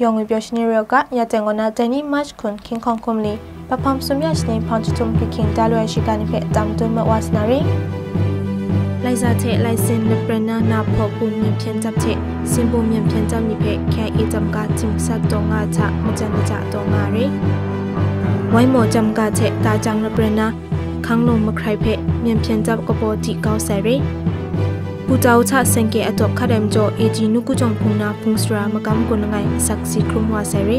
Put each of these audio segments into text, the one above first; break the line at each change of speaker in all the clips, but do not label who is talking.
ยองวิบยชนิเรียกะยาเจงอนาเจนี่มัชคุนคิงคองคุมลีปะพอมสุมยาชนิพันจุตุมกิคิงดาลวยชิกานิเพตามตุนมวาสนารีไลซาเทไลเซนนเปรนานาพอปูเมียนเพียนจับเทซิมบูเมียนเพียนจับนิเพแค่อีจำกาจิมสัตตงอาชะมจันจะตงารีไว้หมอจำกาเทตาจังนเปรนาขังลงมาใครเพเมียนเพียนจับกบติเกาเสรีผู้เจ้าชาเซงเกอตบคาเดมโจเอจีนุกุจงพุงนาพุงสรามกำกุนไงสักสีครุมวาเสรี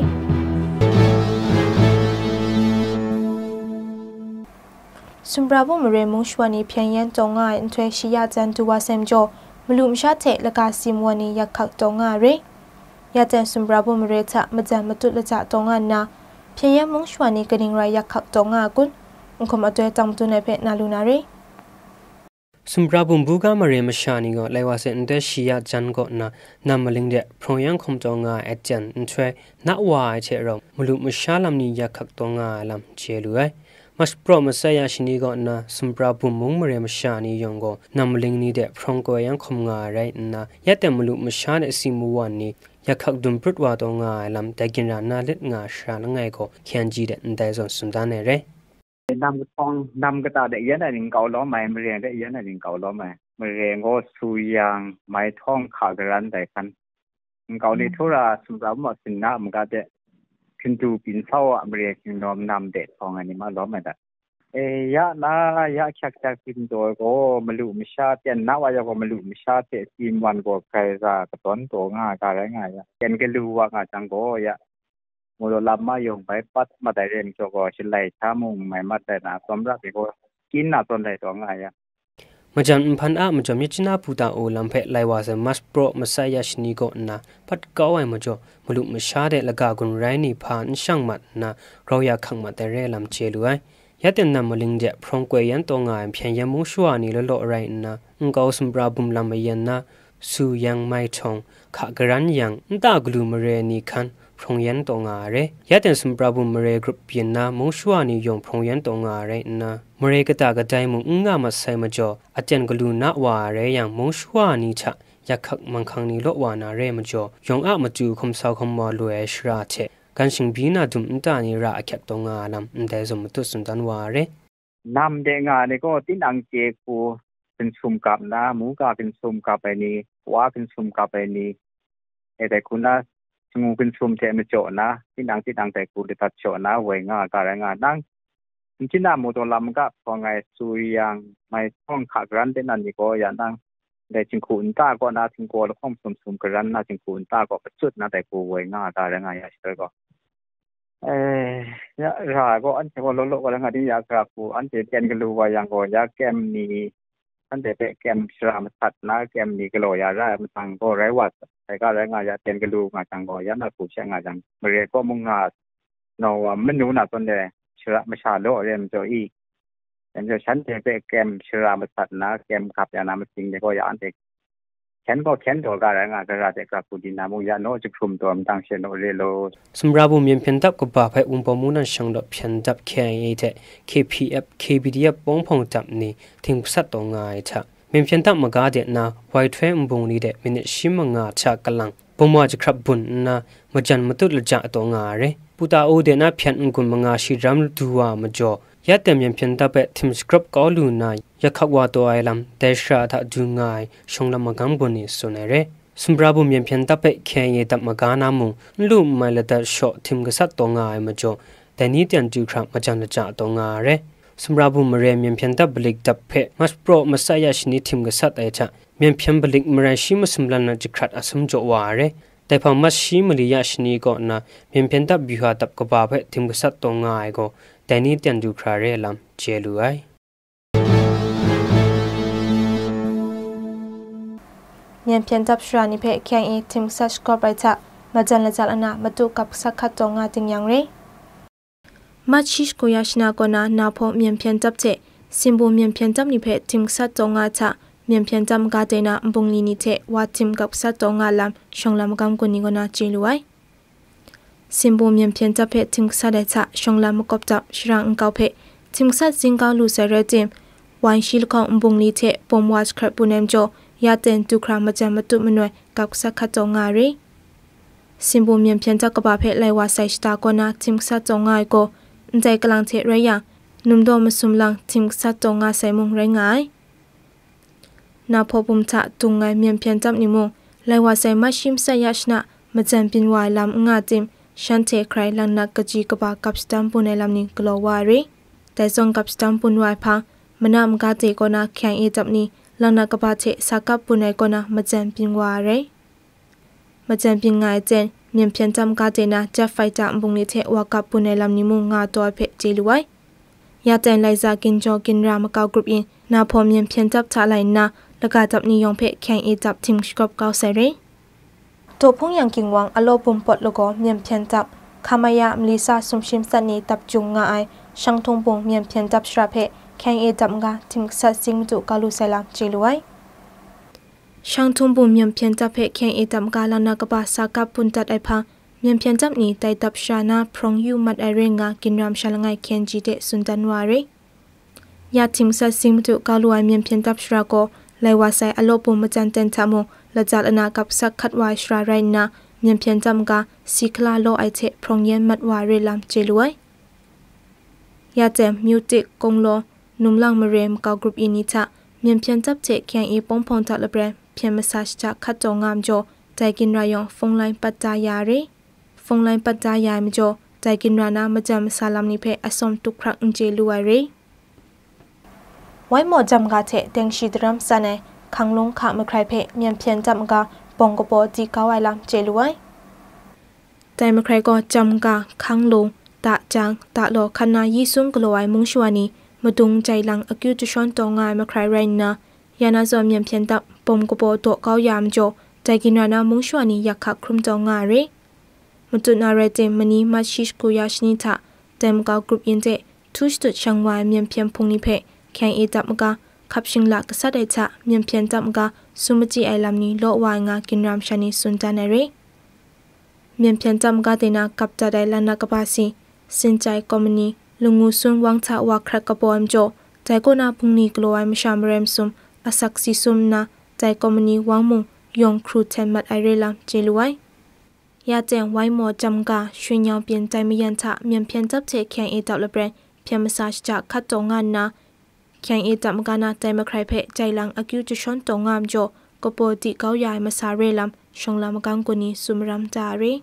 สุมราบุมเรมุงชวนีเพียงยันจงง่ายอันเทชิยาจันตัวเซมโจมลุมชาเทละกาซิมวานียักขักจงง่ายเรยาจันสุมราบุมเรทะมาจันมาตุละจ่าจงง่ายนาเพียงยันมุงชวนีกระดิ่งไรยักขักจงง่ายกุนอุคมอตัวจำตุในเพนาลูนาเร
สุมราบุมบูกามเรมชานีก็เลยว่าเซนเดชิยาจันก็นานำมาลิงเดพรองยังคมจงง่ายอัจจันอันเทนักวายเชรมลุมชาลำนี้ยักขักจงง่ายลำเชลุยมัสโปรมาเซียชินีก็นะสุมปราบุมมุงมเรมชานียองก็นำลิงนี้เดพรองก็ยังคมงาไรนะยัดแต่มลุมชาเนสิมูวันนี้อยากขักดุมปรุดว่าตรงงาลำแต่กินรานาเล็ดงาชาลงไงก็เขียนจีเดนได้ส่วนสุดานเร่
นำกระทองนำกระตาเดียนอะไรเก่าล้อไหมมเรียนได้ยันอะไรเก่าล้อไหมมเรียนก็สุยางไม้ท่องขากรันได้กันเก่าในทุราสุมปราบุมสินน้ำมันก็จะขึ้นดูปินเศร้าอเมริกันนอมนำเด็ดของอันนี้มาล้อไหมแต่ยะนะยะชักจักกินตัวก็มลุมชาเตียนนะว่าจะก็มลุมชาเตทีมวันก็ใครจะกระต้นตัวง่ายการง่ายเตียนก็รู้ว่างาจังก็ยะมูลลำมาโยงไปปัดมาแต่เรียนจก็ชิลไลช้ามุงไม่มาแต่นะสมรักก็กินน่ะต้นใดตัวง่าย
มาจันพันอามาจอมยจินาปูตาโอลัมเพไลวาเซมัสโปรมาไซยาชนีก็นะปัดก้าวไว้มาจ่อมลุมชาเดละกากุนไรนี่ผ่านช่างมัดนะเราอยากขังมาแต่เร่ลำเชลวยยัดเต็นนำมาลิงเดพรองกวยยันตัวงายเพียงยามุชัวนี่ละโลไรนะก็สมบราบุมลำมายันนะสูยังไม่ทองขากรันยังตากลูมเรนี่คันพรองยันตัวงาเรยัดเต็นสมบราบุมเรกรุปเปียนนะมุชัวนี่ยงพรองยันตัวงาเรนะมเรกตากระไดมุงงามาใส่มาจ่ออาจารย์กลูนะวาเรยังมุชัวนี่ชะอยากขักมังคังนี่โลวานาเรมาจ่อยงอามาจูคมสาวคมมาลวยชราเชกันชิงบีนาดุมตานี่ราแคตตงาลำได้สมตุสุนตันวาเร
นำเดงานี่ก็ตินังเจกูเป็นซุมกับนะหมูกาเป็นซุมกับไปนี่ว่าเป็นซุมกับไปนี่แต่คุณนะงูเป็นซุมเทมโจนะตินังแต่กูได้ตัดโจนะเวงาการงานนั่งที่หน้ามูตัวลำก็พอไงสุยยังไม่ต้องขักรันเป็นนั่นนี่ก็อย่างนั่งแต่จิงคูนตาก็น่าจิงโกแล้วข้อมซุมกรันน่าจิงคูนตาก็ประจุดนะแต่กูเวงาการงานอย่างเช่นก็ยะราก็อันเจก็โลโลก็แล้วงานที่ยากรากูอันเจเตียนก็รู้ว่ายังก็ยาแกมนี่อันเจเป็นแกมชรามสัตนะแกมนี่ก็โลยาได้มันตังก็ไร้วัดแต่ก็ไร้งานยาเตียนก็รู้งานจังก็ยันน่ากูเชื่องานจังเมื่อก็มุ่งงานเราไม่รู้น่ะตอนเดียชราไม่ชาโลเรียนโจอีแต่เดี๋ยวฉันจะเป็นแกมชรามสัตนะแกมขับยานามันจริงเดี๋ยวก็ยาอันเด็กฉันก็แค้นตัวการงานกระดาษกระปุดินามุยาโนจะพรุมตัวมันตั้งเชนโอเรโล
สมราบุมีเพียงตับกับบ่าไปปมุนันช่างดอกเพียงตับแค่เอเท KPF KBDF ป้องพงจับนี่ทิ้งสัตว์ตัวง่ายชะมีเพียงตับมากาเดนะไวเทรมบงนี้เดมินชิมงาชะกำลังปมว่าจะครับบุญนะมาจันมาตุลจ่าตัวง่ายเรปุตาโอเดนะเพียงกุนมงาชิรัมดูว่ามาจ่อยัดเต็มยังเพียงตับเป็นทีมสคริปต์ก็ลูนายยักขักว่าตัวไอลำแต่ชาถ้าดูง่ายชงลำมากำบุญนี่สุนัยเรสมบราบุมีเพียงตับเป็นแค่ยังตับมากานามุงลูกไม่ละแต่ชอทีมกษัตริย์ตัวง่ายมาจ่อแต่นี้เตียนจูครับมาจันจ่าตัวง่ายเรสมบราบุมเรียมีเพียงตับบลิกตับเพมัสโปรมาไซยาชนิดทีมกษัตริย์ไอจ่ามีเพียงบลิกมเรชิมสมลันนัจิครัดอสมจ่อวาเรแต่พอมัสชิมลียาชนีก็นะมีเพียงตับบิวาตับกบาเพทีมกษัตริย์ตัวง่ายก็แต่นี้เตียนดูคราเรลำเจลุไอ
เมียนเพียนจับชรานิเพแข่งอีทีมซัชกอร์ไปจะมาจันละจัลนะมาดูกับสักขัดจงอาจริงยังเรมาชิชกุยาชนากนานาพอเมียนเพียนจับเจซิมบูเมียนเพียนจับนิเพทีมซัดจงอาจะเมียนเพียนจับกาเดนะบุงลีนิเทว่าทีมกับซัดจงอาลำชงลำกำกุนิกนาจีลุไอซิมบูเมียนเพียนจับเพทีมซัดเดชะชงลำกบจับชรังเกาเพทีมซัดจิงกาลูเซเรจิมวันชิลของบุงลีเทปมวัชครบุเนมโจยาเตนตุครามาจันมาตุมนวยกับสักขัดจงอารีสิมบูเมียนเพียนจักกบาเพไลวาไซสตากนาทิมสัจงง่ายก็ใจกลางเทไรอย่างนุ่มโดมสุมลังทิมสัจงง่ายใส่มุงไรง่ายนาพบุมทะตุงไงเมียนเพียนจับนิมุงไลวาไซมาชิมสยาชนะมาจันปินวายลำงาจิมฉันเทใครลังนักกจีกบากับสตัมปุนในลำนี้กลัววารีแต่ทรงกับสตัมปุนวายพังมันนำกาเตกนาแข่งเอจับนี้ลังนักกบาเทสักกับปุนในกนามาจันปินวารีมาจันปินง่ายเจนเมียนเพียนจำกาเจนะจะไฟจากบุงนิเทวากับปุนในลำนี้มุงงาตัวเพจลุยยาเจนไลซากินจอกินรามากาวกรุ๊ปอินนาพอเมียนเพียนจับชาไลนาและการจับนิยองเพจแข่งเอจับทีมสกอบเกาเซรีตัวพงยังกิงวังอโลบุมปดโลโกเมียนเพียนจับคามายามลิซาสุมชิมสันนีตับจุงงาไอช่างทงบงเมียนเพียนจับชราเพแข่งเอจับงาทีมสัตสิงจุกาลูไซลามจีลุยช่างทงบงเมียนเพียนจับเพแข่งเอจับกาลานากบาสากับปุนตัดไอพังเมียนเพียนจับนี้ไตตับชานาพรองยูมัดไอเรงากินรามชาลงไอเคนจีเดสุนจันวารียาทีมสัตสิงจุกาลูไอเมียนเพียนจับชราโกไลวาไซอโลบุมจันเตนทาโมและจัดอนากับสักขัดวายชราไรนาเมียนเพียนจำกาสิคลาโลไอเทพรองเย็นมัดวาเรลามเจลุยยาเจมมิวติกกงโลนุ่มลังมเรมกากรุปอินิทะเมียนเพียนจับเจแข่งอีปงพงตัดละเบรเพียนมาซาชจากขัดจงามโจใจกินรายองฟงไลปัจจายารีฟงไลปัจจายามโจใจกินรานามาจำซาลามนิเพอสมตุครักอุนเจลุยรีไว้หมดจำกาเทเดงชีดรัมซาเนขังลงขาเมื่อใครเพเมียนเพียนจำกาปงกบจีก้าวไอลำเจลุยแต่เมื่อใครก็จำกาขังลงตะจางตะหลอคณะยี่ซุ่มกลัวไอมุงชวานีมาดุงใจหลังอคิวจุชอนตองายเมื่อใครไรนะยานาจอมเมียนเพียนตับปงกบตัวก้าวยามโจใจกินรานามุงชวานีอยากขักครุมตองายรีมาจุนาเรเจมันีมาชิชกุยาชนิทะเต็มกากรุปยินเจทุชตุชังวายเมียนเพียนพงนิเพแข่งเอตับมกาขับชิงหลักกษัตริย์ไอชะเมียนเพียนจับกาสุมจีไอลำนี้โลวายงากินรามชานีสุนจานเรเมียนเพียนจับกาเตนากับจัดไอลานากบาซีสินใจกอมนีลุงูซุนวังชะวาครักกบอมโจใจก็นาพุงนีกลัวไอมชามเรมซุมอาศักซีซุมนาใจกอมนีวังมุงยองครูเทนมัดไอเรลามเจลุไอยาแจงไว้หมอจำกาช่วยยาวเปลี่ยนใจไม่ยันชะเมียนเพียนจับเจแข่งเอตับละเบรเพียนมาซาชจากคัดจงงานนาแข่งเอจับกานาใจมาใครเพใจหลังอคิวจะชนตงามโจกโปติเก้ายายมาซาเรลำชงลำกังกุนีสุมรัมจารี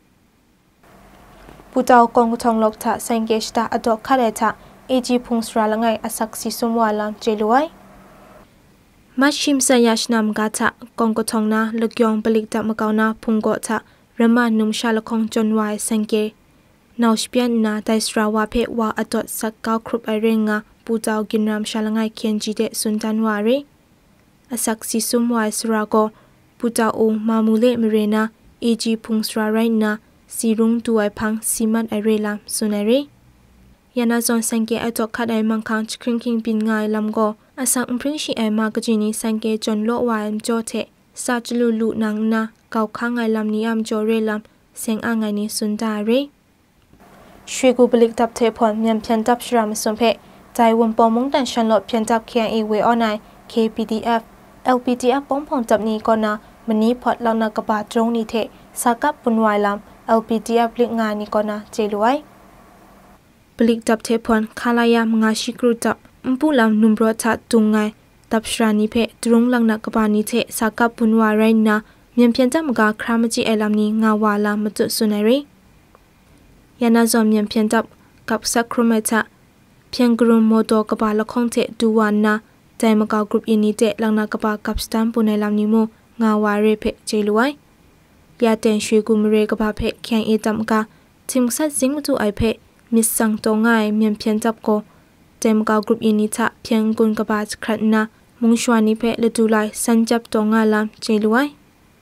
ผู้เจ้ากองทองลกทะเซงเกชตาอดอกคาเดทะเอจีพุงสระละไงอสักซิสุมวาลำเจลุยมาชิมสยาชนำกาทะกองทองนาลึกยองปลิกจับมะกาวนาพุงโกทะเรมานุมชาละคงจนวายเซงเกนาวสเปียนนาไดสราวาเพวาอดอสักเก้าครุบไอเรงาผู้เจ้ากินรามชาลงไงเคียนจีเดสุนจันวารีอสักซิซุมวายสราโกผู้เจ้าโอมามูเลมเรนาเอจีพุงสราไรนาซีรุงตัวไอพังซีมันไอเรลามสุนเรยานาจอนสังเกตไอจอกคัดไอมังคังชคริงคิงปินไงลำโกอสักอุปริงชีไอมากจีนีสังเกตจนโลวายมโจเทซาจลูลูนังนาเก่าข้างไอลำนี้อัมโจเรลามเสียงอ่างไงนี้สุนดารีช่วยกูบลิกตับเทพอนเมียนเพียนตับชรามสุนเพใจวนปอมุงแต่ฉันหลดเพียงจับเคียงเอเวออนไอ KPDF LPTF ป้องผ่องจับนี้ก่อนนะมันนี้พอดเรานักบาตรงนี้เทสากับปุนวายลำ LPTF ลิกงานนี้ก่อนนะเจลุยบลิกจับเทพอนคาลายามงาชิกรูจับผู้ลำนุ่มรถทัดตุงไงตับชรานิเพตรงลังนักบานี้เทสากับปุนวายไรนะเมียนเพียงจับมกาครามจีไอลำนี้งาวาลามาจุดสุนัยรียานาจอมเมียนเพียงจับกับสักครุเมตะเพียงกรุมโมโตกบาละคงเทดูวานนาใจมากากรุปอินิเตลังนากบากับสตัมปุในลำนิโมงาวาเรเพเจลุยยาเตนช่วยกุมเรกบาเพแข่งเอตัมกาทิมสัตสิงมุตุไอเพมิสังโตง่ายเมียนเพียงจับโกใจมากากรุปอินิทะเพียงกุนกบาครัดนามุงชวานิเพเลดูไลสันจับโตง่ายลำเจลุย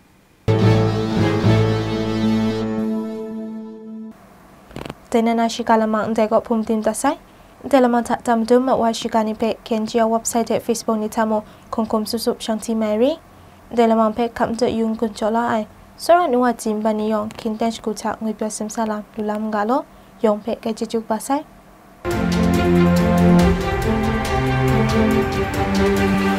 แต่นานาชิกาลมังใจก็พุ่มติมตัดไซแต่ละมันจำดูมาว่าชิกานิเพเคนจีเว็บไซต์เฟซบุ๊กนิทามคงคมสุบชังทีแมรี่แต่ละมันเพคำจะยุงกุนจลาไอสระนัวจิมบันิยองคินเตนชกุชักงวยเปียสิมซาลามลุลามกาโลยองเพกจิจุกบาไซ